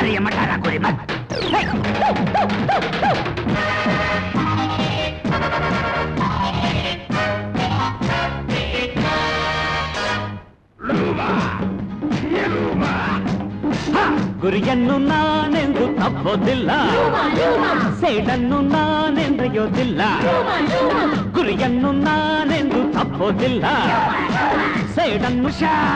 ಮಾರಿಯ ಮಠಾರ ಕುರಿ ಮತ್ ಗುರಿಯನ್ನು ನಾನೆಂದು ತಪ್ಪೋದಿಲ್ಲ ಸೇಡನ್ನು ನಾನೆಂದೆಯೋದಿಲ್ಲ ಗುರಿಯನ್ನು ನಾನೆಂದು ತಪ್ಪೋದಿಲ್ಲ ಸೇಡನ್ನು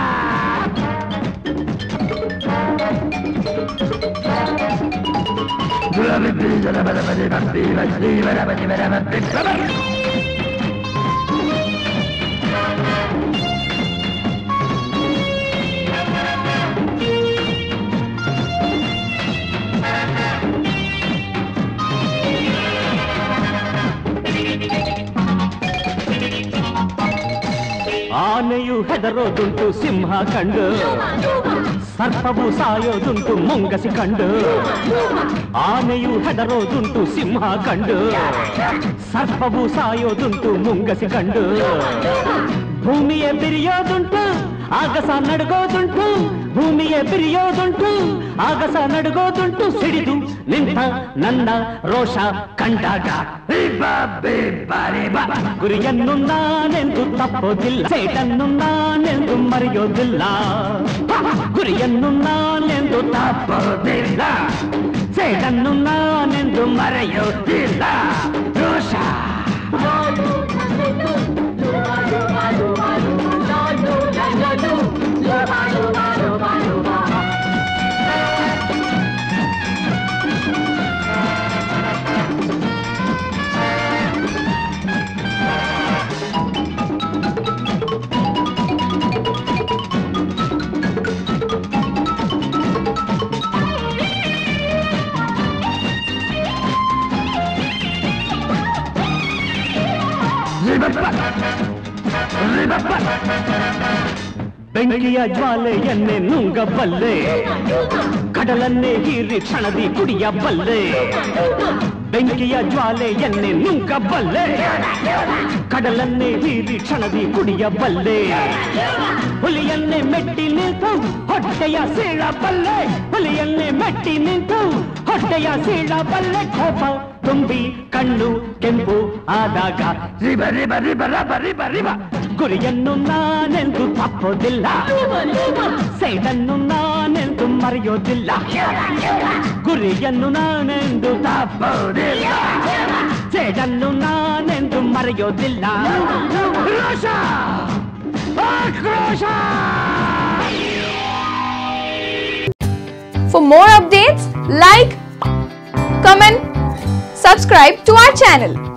ಆನೆಯು ಹೆದರೋದುಂಟು ಸಿಂಹ ಕಂಡು ಸರ್ಪವು ಸಾಯೋದುಂಟು ಮುಂಗಸಿ ಕಂಡು ಆನೆಯು ಹೆದರೋದುಂಟು ಸಿಂಹ ಕಂಡು ಸರ್ಪವು ಸಾಯೋದುಂಟು ಮುಂಗಸಿ ಕಂಡು ಭೂಮಿಯೇ ಬಿರಿಯೋದುಂಟು ಆಗಸ ನಡುಗೋದುಂಟು ಭೂಮಿಯೇ ಬಿರಿಯೋದುಂಟು ಆಗಸ ನಡುಗೋದುಂಟು ಸಿಡಿದು ನಿಂತ ನನ್ನ ರೋಷ ಕಂಡಾಗ ಗುರಿಯನ್ನು ನಾನೆಂದು ತಪ್ಪೋದಿಲ್ಲ ಸೇಟನ್ನು ನಾನೆಂದು ಮರೆಯೋದಿಲ್ಲ ಗುರಿಯನ್ನು ನಾನೆಂದು ತಪ್ಪೋದಿಲ್ಲ ಸೇಟನ್ನು ನಾನೆಂದು ಮರೆಯೋದಿಲ್ಲ ರೋಷ ಬೆಂಕಿಯ ಜ್ವಾಲೆಯನ್ನೇ ನುಂಗಬಲ್ಲೆ ಕಡಲನ್ನೇ ಹೀರಿ ಕ್ಷಣದಿ ಕುಡಿಯಬಲ್ಲೆ ಬೆಂಕಿಯ ಜ್ವಾಲೆಯನ್ನೇ ನುಂಗಬಲ್ಲೆ ಕಡಲನ್ನೇ ಹೀರಿ ಕ್ಷಣದಿ ಕುಡಿಯಬಲ್ಲೆ ಹುಲಿಯನ್ನೇ ಮೆಟ್ಟಿ ನಿಂತು ಹೊಟ್ಟೆಯ ಸೀಳಬಲ್ಲೆ ಹುಲಿಯನ್ನೇ ಮೆಟ್ಟಿ ನಿಂತು ಹೊಟ್ಟೆಯ ಸೀಳಬಲ್ಲೆ ಕೋಪ ತುಂಬಿ ಕಣ್ಣು ಕೆಂಪು ಆದಾಗ ರಿಬ ರಿಬ ರಿಬ ರಬ ರಿಬ ರಿಬ ಗುರಿಯನ್ನು ನಾನೆಂದು ತಪ್ಪೋದಿಲ್ಲ ಸೇಡನ್ನು ನಾನೆಂದು ಮರೆಯೋದಿಲ್ಲ ಗುರಿಯನ್ನು ನಾನೆಂದು ತಪ್ಪೋದಿಲ್ಲ ಸೇಡನ್ನು ನಾನೆಂದು ಮರೆಯೋದಿಲ್ಲ ರೋಷ ಆಕ್ರೋಶ. For more updates, like, comment, subscribe to our channel.